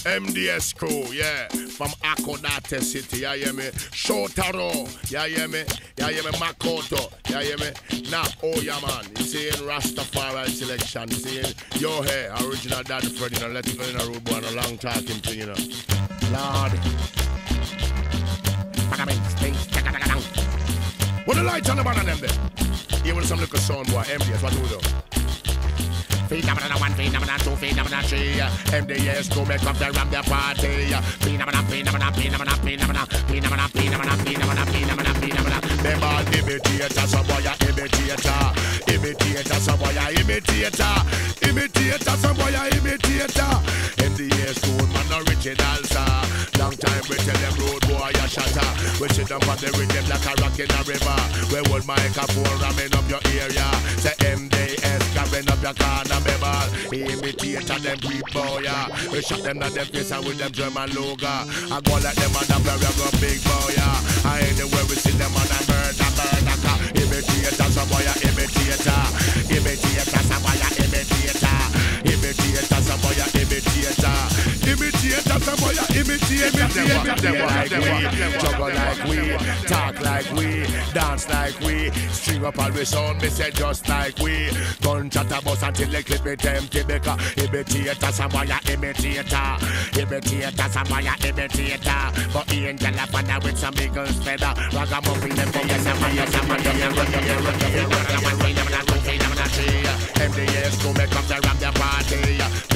MDS crew, yeah. From Akodate City, yeah, hear me? Shotaro, yeah, hear me? Yeah, hear me? Makoto, yeah, hear me? Now, oh, yeah, man. You seeing Rastafari selection, you seeing your hair, original Daddy Freddy, you know, let it go in a road boy and a long talking thing, you know. Lord. What the lights on the man of them there? Even some little sound boy, MDS, what do we do? Phenomena 1, Phenomena 2, Phenomena 3. MDS to make up the ram their party. Phenomena. Them all imitators, some boy a imitator. Imitator, some boy a imitator. Imitator, some boy a imitator. MDS to man original sir. Long time we tell them road boy a shatter. We sit down on the rhythm like a rock in a river. We hold microphone ramming up your area. Say MDS carrying up your corner. Imitator them people, yeah. We shot them at them face and with them German logo. I go like them on the very go big boy, yeah. I anywhere we see them on a murder. Imitator, some boy a imitator. Imitator, some boy a imitator. Imitator, some boy a imitator. Imitator, some boy a imitator. Them like we, juggle like we, talk like we, dance like we, string up all we sound, me say just like we. Gun chatter bus until they clip it empty because imitator, some boy a imitator. Imitator, some boy a imitator. But angel a father with some eagles feather. Ragamuffin them for yes, MDS to make up the ram their party.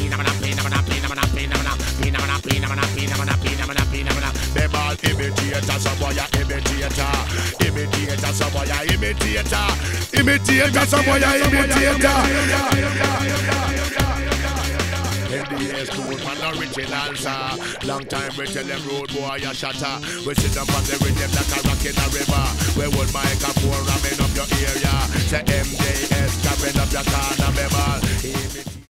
Them all imitators, some boy a imitator. Imitator, some boy a imitator. Imitator, some boy a imitator. MDS cool man original sir. Long time we tell them road boy a shatter. We sit them on the rhythm like a rock in a river. We hold microphone ramming up your area. Say MDS carrying up your corner.